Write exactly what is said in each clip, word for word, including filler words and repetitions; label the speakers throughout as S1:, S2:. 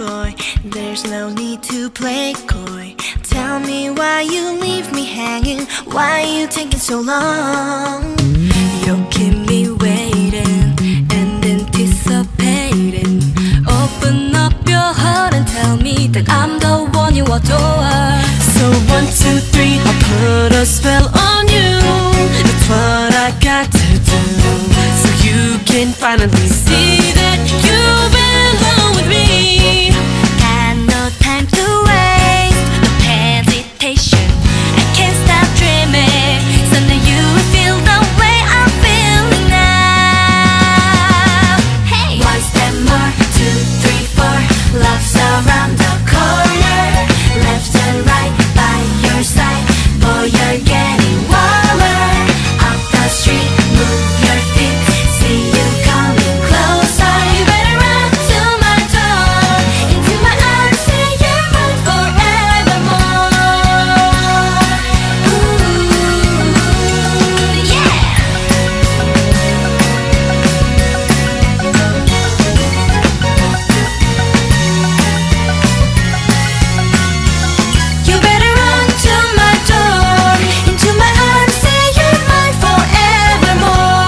S1: boy, there's no need to play coy. Tell me why you leave me hanging, why you taking so long. You keep me waiting and anticipating. Open up your heart and tell me that I'm the one you adore. So one, two, three, I'll put a spell on you. That's what I got to do, so you can finally see that you belong with me. Got no time to waste, no hesitation. I can't stop dreaming. Someday you will feel the way I'm feeling now. Hey! One step more, two, three, four. Love's around the corner, left and right by your side. Boy, you're getting warmer. Up the street, move your feet. See you coming closer. You better run to my door, into my arms, say you're mine forevermore. Ooh, yeah. You better run to my door, into my arms, say you're mine forevermore.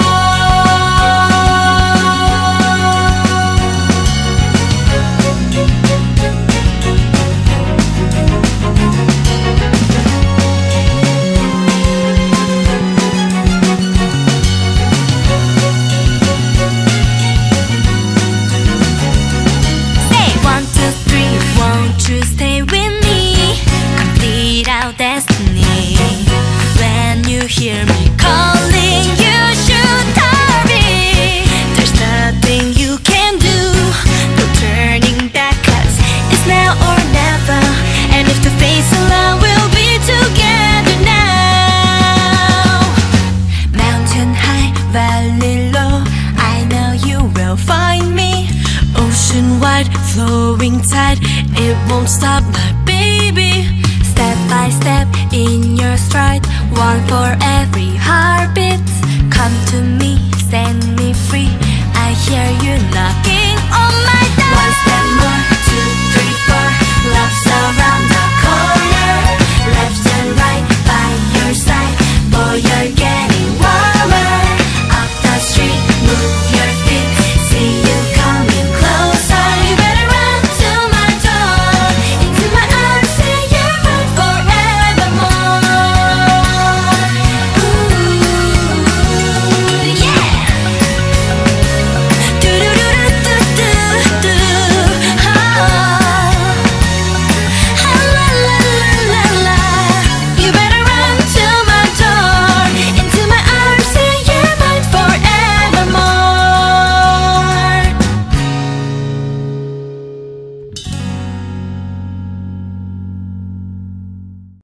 S1: Say one, two, three, won't you stay with me? Complete our destiny. When you hear me calling, you should hurry. There's nothing you can do, no turning back, 'cause it's now or never. And if the face alone, we'll be together now. Mountain high, valley low, I know you will find me. Ocean wide, flowing tide, it won't stop, my baby. Step by step in your stride, one for every heartbeat. Come to me, set me free. I hear you knocking on my